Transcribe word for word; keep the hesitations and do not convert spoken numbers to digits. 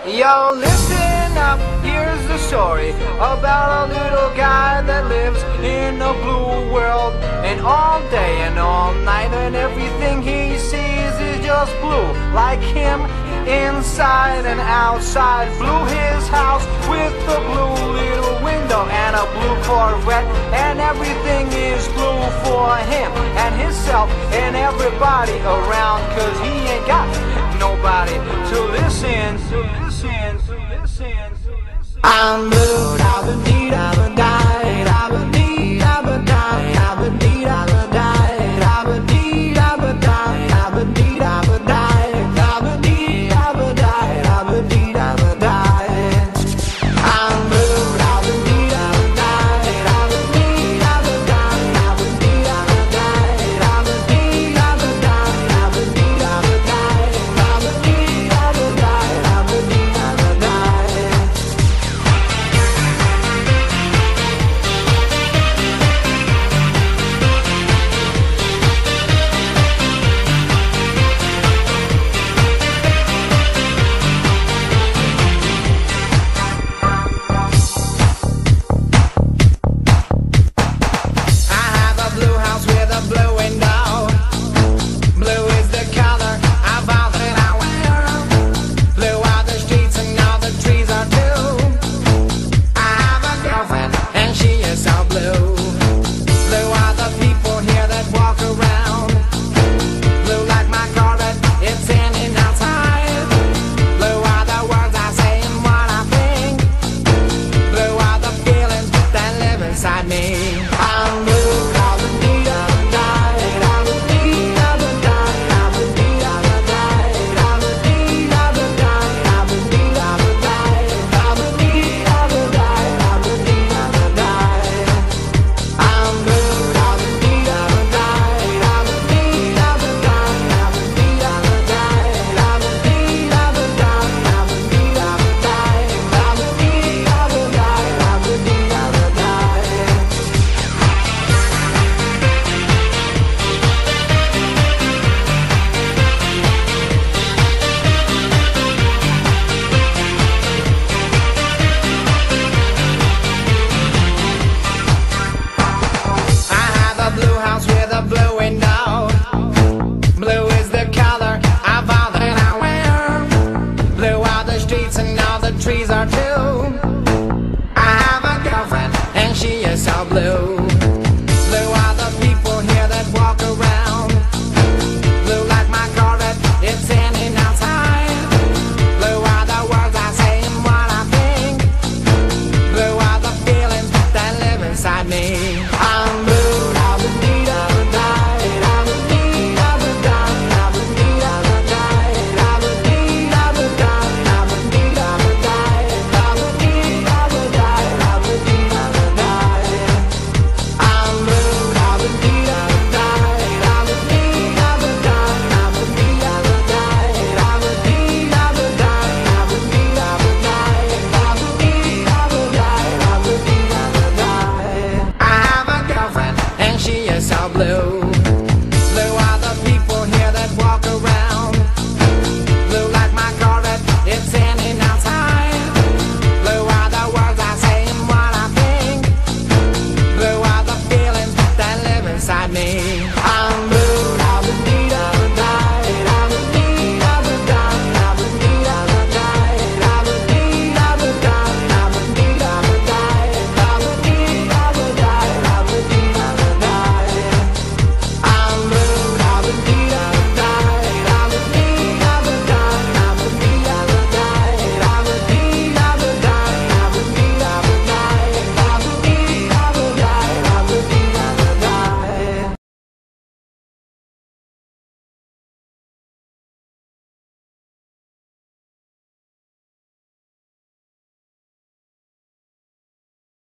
Yo, listen up, here's the story about a little guy that lives in a blue world. And all day and all night and everything he sees is just blue. Like him, inside and outside. Blue his house with a blue little window and a blue Corvette. And everything is blue for him and himself and everybody around. Cause he ain't got nobody to listen, to listen, to listen, to listen. I'm blue, I've been need, I've been died, I've been